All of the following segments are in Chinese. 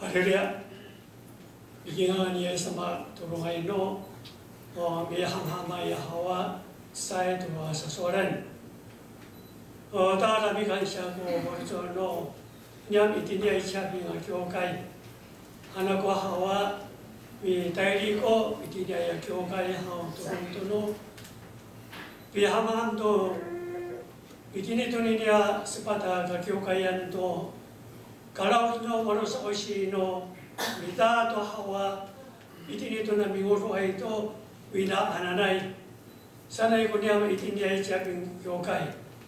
Haleluya. Bikingan niya sama tulungan no. May hama ya hawa saya tuwa sa soran. Darami kan siya ko borjo no. Nyam itinya siya binga kyokai. Anak ko hawa mi tairi ko itinya ya kyokai hawa turun tuno. Bihama to itini to niya sepata ka kyokayan to. Kalau no manos oshi no mita to hawa itini to na mingoro ay to wina ananay sanay ko niya itini ay chabing yokai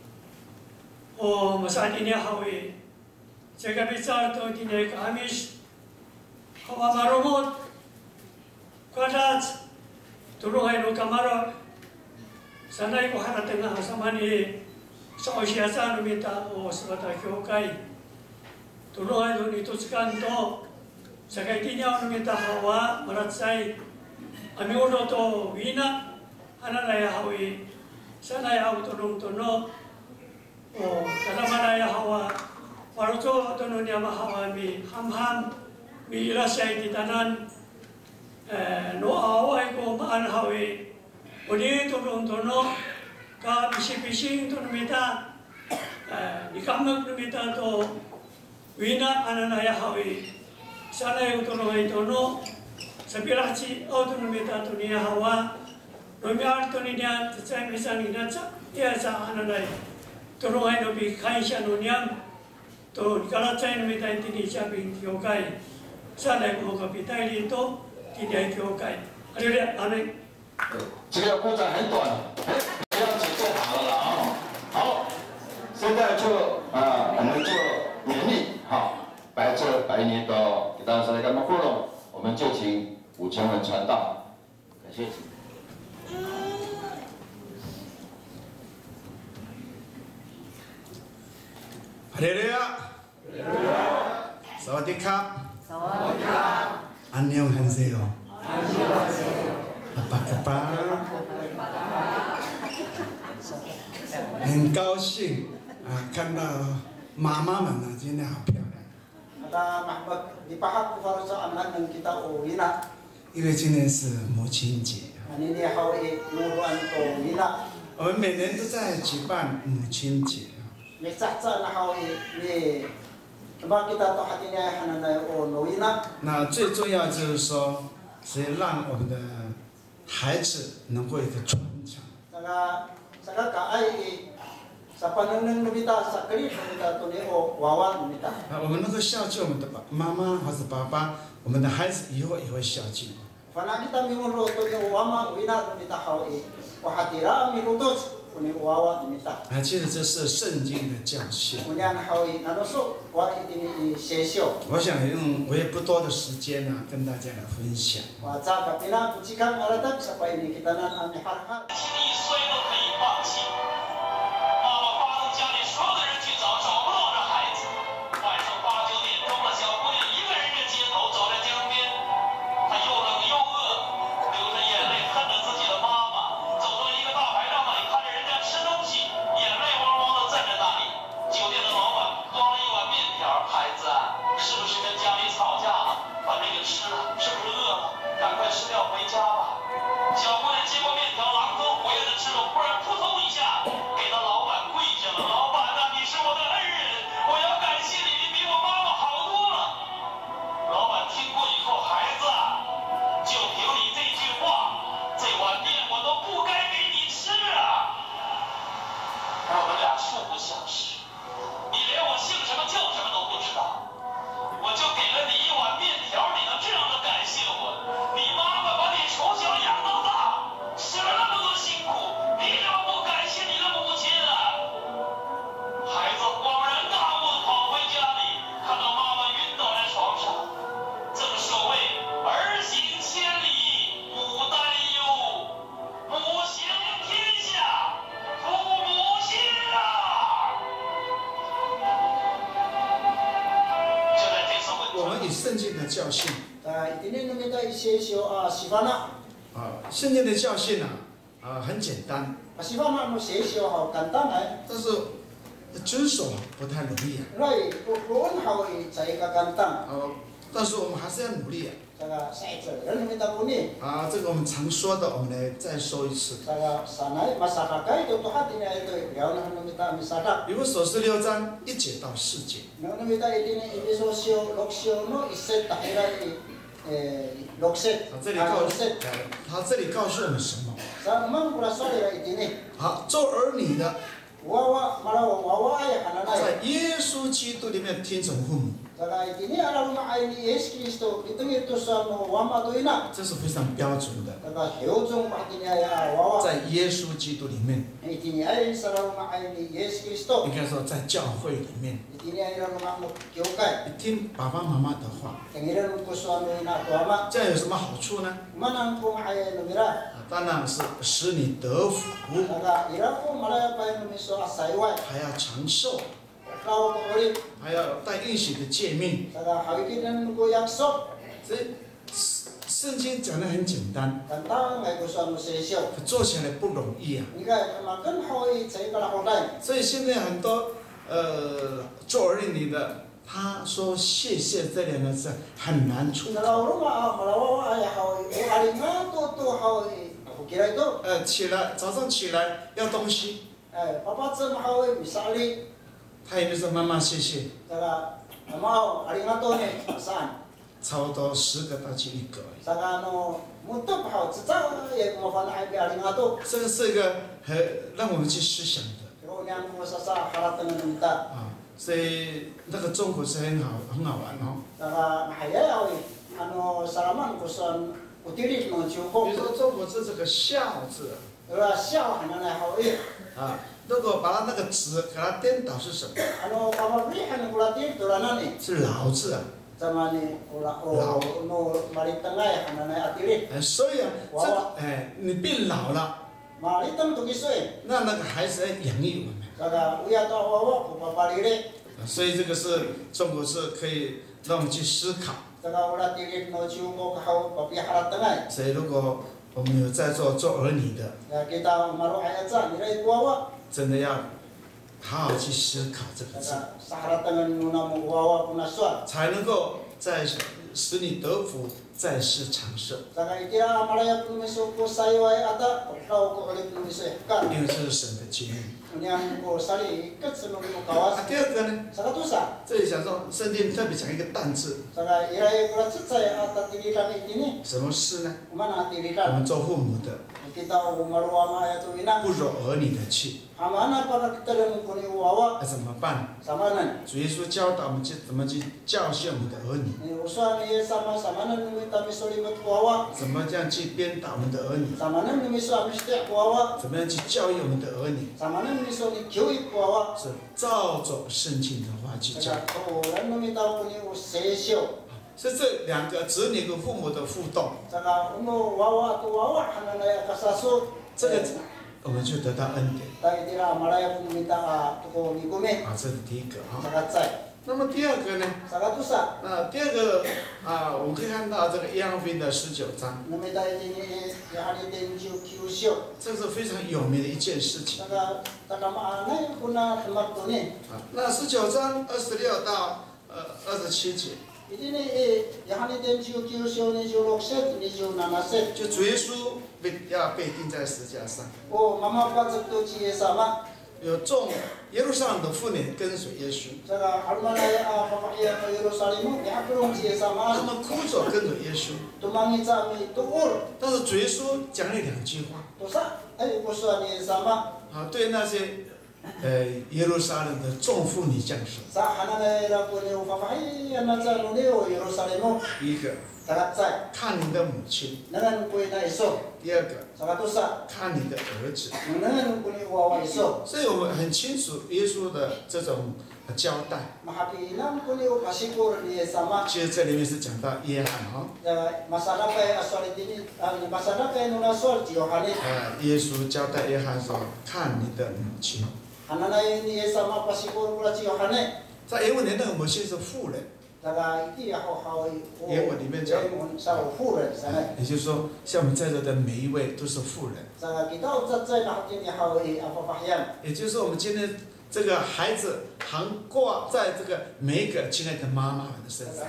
o masani niya hawi 제가 비쌀 또 itini kamis hawa marumot kwadat tulungan no kamaro sanay ko harating na samani sa oshiasa no mita o sabata yokai tulungan doon ito sa kanto sa kaitinya ano kita hawa maratsay aming uno to wina ananaya hawi sanaya hawa tulong tuno o kalamanaya hawa paruto tuno niya mahawa mi hamham mi ilasay titanan no away ko maan hawi uni tulong tuno ka bising-bising tuno mita ikamag numita to Wina ananaya hawi sana yung tulungan ito no sa pirachi autonomy tato niya hawa nomyar to niya sa misan niya sa iya sa ananay tulungan no bi kaisha no niya to kalatsay no mitay tini siya bin kyokai sana yung kapitay dito tinay kyokai haleluya amen 这个故障很短，不要紧就好了啊。好，现在就我们就勉励。 好，把这白年的给大家说的干嘛活动，我们就请武成文传道，感谢。 哈利路亚，สวัสดีครับสวัสดีครับ안녕하세요 apa kabar 很高兴看到妈妈们呢，今天好漂亮。因为今天是母亲节。我们每年都在举办母亲节。那最重要就是说，是让我们的孩子能够一个传承。 我们能够孝敬我们的妈妈或者爸爸，我们的孩子以后也会孝敬。其实这是圣经的教训。我想用我也不多的时间呢，跟大家来分享。圣经的教训。圣经的教训很简单。但是遵守不太容易。 但是我们还是要努力啊。 Saga saja, dan kita puni. 啊，这个我们常说的，我们来再说一次。 Saga sanai masyarakat itu Tuhan ini itu, ya orang kita masyarakat. 以弗所书6章1节到4节。 Orang kita ini sosio loksio no iset tahira lokset. 他这里告诉我们什么？ Sa memang berasal dari ini. 好，做儿女的， Wawa malah wawa ayah anak-anak. 在耶稣基督里面听从父母， Saga ini adalah rumah ini Yesus Kristus. Itu sama wama tu ina. 这是非常标准的。 Saga heujung ini ayah wawa. 在耶稣基督里面， Ini ayah salah rumah ini Yesus Kristus. 应该说在教会里面， Ini ayah rumah kiokai. 听爸爸妈妈的话， Kengiran kusuan ina tuama. 这样有什么好处呢？ Mana pun ayah numira. 当然是使你得福， Saga ira pun malah apa yang miso asaiwai. 还要长寿， Kau kori. 还要带应许的诫命。 Saga hawikinan ko yaksok. 所以圣经讲的很简单， Tentang ay kusuan sesyo. 做起来不容易啊。 Nika makan hoi cai kala hodai. 所以现在很多做儿女的，他说谢谢这两个字很难出口。 Kalau rumah malawa ay hoi alinga to hoi. Kira itu. 起来早上起来要东西， Papa cem hoi misali. 他也没说妈妈谢谢， Saga mau alingato ni saan. 差不多10个到1个而已。 Saga no muntap hoi cecah ya mo fan ay alingato. 这个是一个很让我们去思想的 Pero yang mo sasa haratan ng kita. 啊，所以那个中国是很好玩哦。 Saga mahaya hoi ano salaman kusuan utilit no 比 chuko. 如说中国字这个孝字 Ora siya hanan hoi. 啊，如果把它那个子给它颠倒是什么？ Ano pamabrihan kulati tulanan ni. 是老字啊。 Sama ni ula no maritangay hanan atilit. 所以啊，这个你变老了， Maritang tugisoy. 那个孩子要养育我们。 Saga uya to wawa kupapalire. 所以这个是中国是可以让我们去思考。 Saga ula tilit no chuko kahau papiharatangay. 所以如果我们有在做儿女的， Ya kita maru ayatsa niray wawa. 真的要好好去思考这个字， Saga sa haratangan nuna mo wawa punaswan. 才能够在使你得福，在世长寿。 Saga itira amalaya pumiso ko sayway ata pagkaw ko ulit pumiso ka. 因为这是神的诫命。 Unyang ko sali ikat sa mga kawas. 第二个呢， Saga tusa. 这里想说圣经特别讲一个但字， Saga iray ko ratsay ata tilitan itini. 什么事呢？ Umana 我 tilitan. 们做父母的 Kita umaruwa ma ayatu ina. 不辱儿女的气， Hamana para kita lang kuni wawa 那怎么办？ samanan. 主耶稣教导我们怎么去教训我们的儿女， Ni uswa ni sama samanan ni kami solimat wawa. 怎么这样去鞭打我们的儿女， Samanan ni miso amistek wawa. 怎么样去教育我们的儿女， Samanan miso ni kiwi wawa. 是照着圣经的话去教。 Kaya to lan ni taw kuni usesyo. 是这两个子女跟父母的互动， Saka uno wawa to wawa hananay kasaso. 这个我们就得到恩典 Tayo tira malaya kung minta tuko ni kumi. 啊，这是第一个啊。 Saka tsay. 那么第二个呢？ Saka tusa. 第二个啊，我们可以看到这个约翰福音的19章， Namita ini yahani din kiusyo. 这是非常有名的一件事情 Saka takamaanay kuna temat to ni. 啊。那19章26到27节， Iti ni yahani din kiusyo ni julokset ni junanaset. 就主耶稣要被钉在十字架上， O mama pagsak to chiye sama. 有众耶路撒冷的妇女跟随耶稣， Saka almanay papakya ka Yerusalem ni akulong chiye 他 sama. 们哭着跟着耶稣， Tumangi sa mi tuur. 但是主耶稣讲了2句话 Tusa ay kuswa ni sama. 啊，对那些耶路撒冷的众妇女讲说， Sa hananay ra ko ni upapakya na sa nuni o Yerusalem. 第一个 Tagatsay. 看你的母亲， Nangan ko na iso. 第二个 Saka tusa. 看你的儿子。 Nangan ko ni wawa iso. 所以我们很清楚耶稣的这种交代。 Mahapilang ko ni upasikur ni sama. 其实这里面是讲到约翰哈， Masada kay aswali din. Masada kay nung aswal Yohane. 耶稣交代约翰说：“看你的母亲。 Hananay ni sama pasikur ko si Yohane. ” 在原文里那个母亲是妇人， Taga iti ako haway. 原文里面讲， sa ufuran sana. 也就是说，像我们在座的每一位都是妇人。 Sa kita utsat sa natin ni haway apapahyan. 也就是说，我们今天这个孩子横挂在这个每一个亲爱的妈妈们的身上。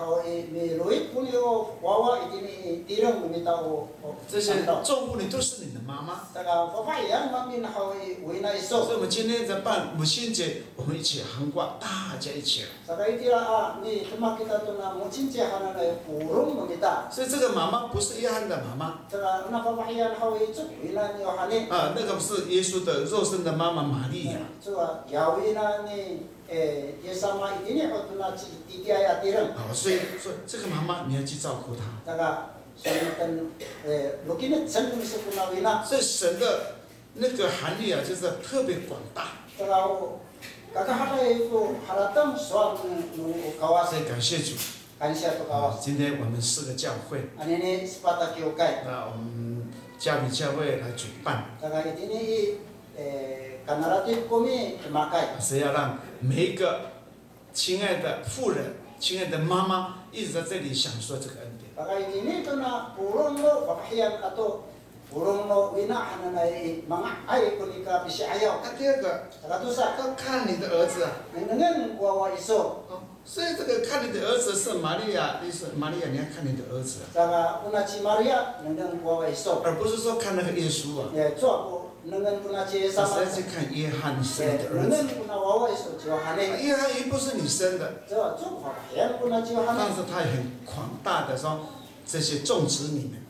这些众妇女都是你的妈妈。所以我们今天在办母亲节，我们一起横挂，大家一起来。所以这个妈妈不是约翰的妈妈。那个是耶稣的肉身的妈妈玛利亚。所以这个妈妈你要去照顾她。所以神的那个含义啊，就是特别广大。所以感谢主。今天我们4个教会，我们嘉比教会来主办。是要让每一个亲爱的妇人、亲爱的妈妈一直在这里享受这个恩典。第二个，要看你的儿子啊。所以这个看你的儿子是玛利亚，意思玛利亚你要看你的儿子啊。而不是说看那个耶稣啊。是去看约翰生的儿子。约翰也不是你生的，但是他也很广大的说这些种子里面。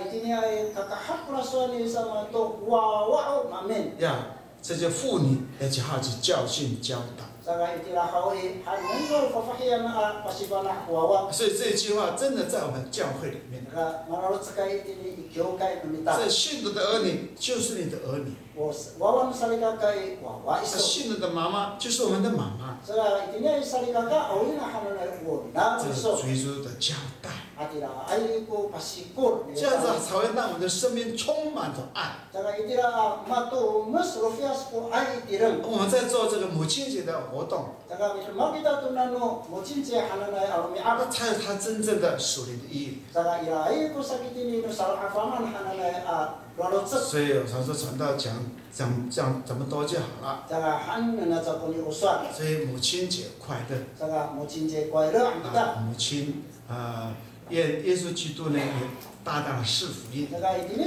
这些妇女要去好去教训教导。所以这句话真的在我们教会里面。这信主的儿女就是你的儿女。信主的妈妈就是我们的妈妈。这是主耶稣的交代。这样子才会让我们的生命充满着爱。我们在做这个母亲节的活动，才有它真正的属灵的意义。所以有时候传道讲这么多就好了。所以母亲节快乐。母亲耶稣基督呢也大大的赐福音。我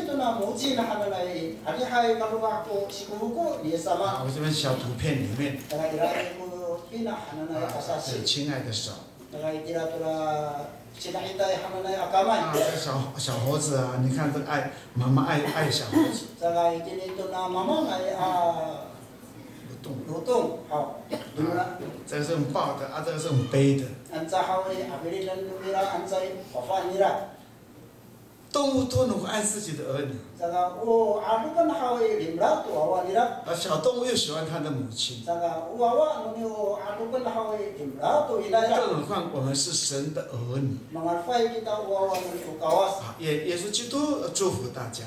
这边小图片里面，亲爱的手。小猴子啊，你看这个爱妈妈爱小猴子。蠕动，好。这个是用抱的，这个是用背的。动物都能够爱自己的儿女。小动物又喜欢它的母亲。更何况我们是神的儿女。耶稣基督祝福大家。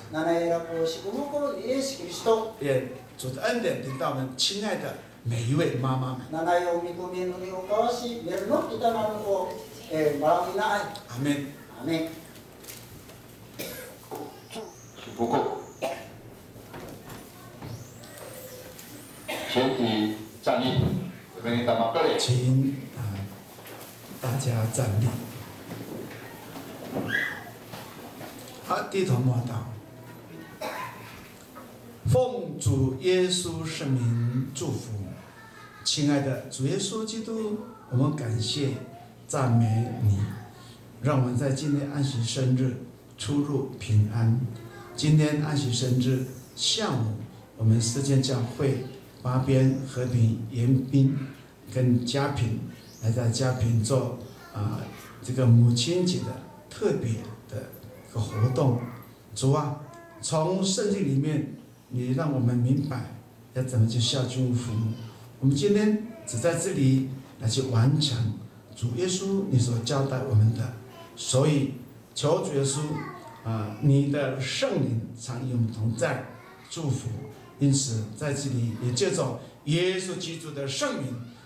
也主的恩典临到我们亲爱的每一位妈妈们。阿门。阿门。 不够，全体站立， 请大家站立。好，低头默祷。奉主耶稣圣名祝福，亲爱的主耶稣基督，我们感谢赞美你，让我们在今天安息生日出入平安。今天安息生日下午，我们世界教会八边、和平、延滨跟嘉平来在嘉平做这个母亲节的特别的一个活动。主啊，从圣经里面，你让我们明白要怎么去孝敬父母。我们今天只在这里来去完成主耶稣你所交代我们的，所以求主耶稣你的圣灵常与我们同在，祝福。因此在这里也借着耶稣基督的圣名，